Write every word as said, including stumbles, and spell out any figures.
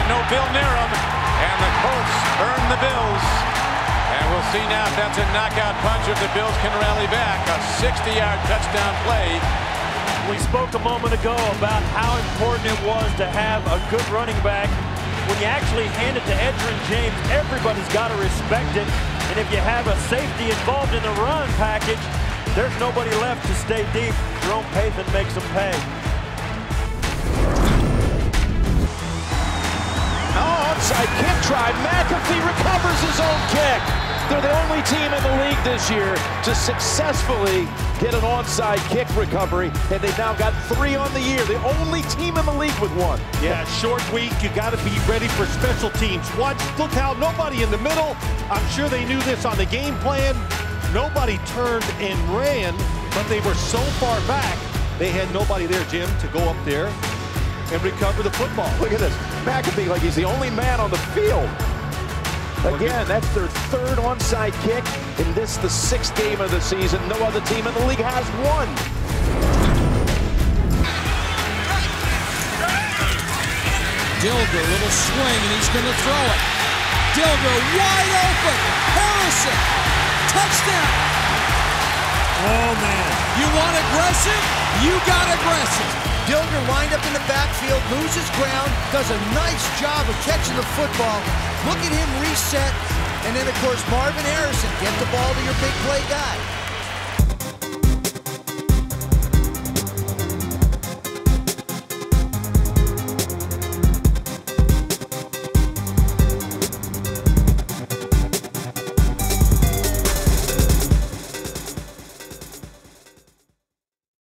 no Bill near him, and the Colts earn the Bills. And we'll see now if that's a knockout punch, if the Bills can rally back. A sixty-yard touchdown play. We spoke a moment ago about how important it was to have a good running back. When you actually hand it to Edgerrin James, everybody's got to respect it. And if you have a safety involved in the run package, there's nobody left to stay deep. Jerome Pathon makes them pay. Oh, onside kick try. McAfee recovers his own kick. They're the only team in the league this year to successfully get an onside kick recovery, and they've now got three on the year. The only team in the league with one. Yeah, short week. You got to be ready for special teams. Watch, look how nobody in the middle. I'm sure they knew this on the game plan. Nobody turned and ran, but they were so far back, they had nobody there, Jim, to go up there and recover the football. Look at this. McAfee like he's the only man on the field. Again, that's their third onside kick, and this the sixth game of the season. No other team in the league has one. Dilger, little swing, and he's going to throw it. Dilger wide open. Harrison, touchdown. Oh, man. You want aggressive? You got aggressive. Dilger lined up in the backfield, loses ground, does a nice job of catching the football. Look at him reset, and then, of course, Marvin Harrison, get the ball to your big play guy.